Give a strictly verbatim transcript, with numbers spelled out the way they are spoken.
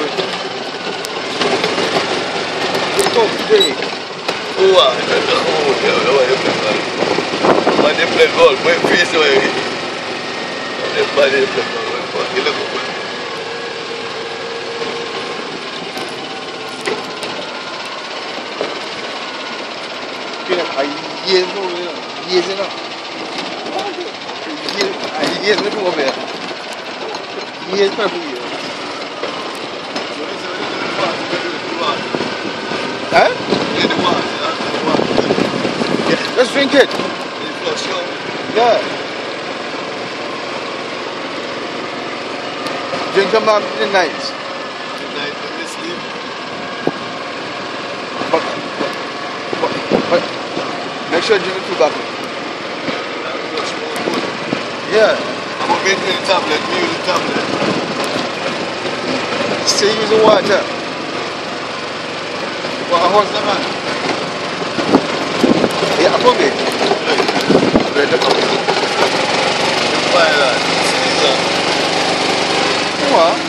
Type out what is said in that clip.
Comprei. Uau, mas de pregou, foi difícil aí. Depois de pregou, foi aquilo que foi. Aí ia no ia no aí ia no governo ia para o Huh? Yeah, let's drink it. Yeah. Drink them up in the night. But, but, but make sure you drink it two bottles. Yeah. I'm gonna make me the tablet, me with the tablet. Stay using water. Well, how's the man? Yeah, I'm okay. Right, look up. Fire that. What?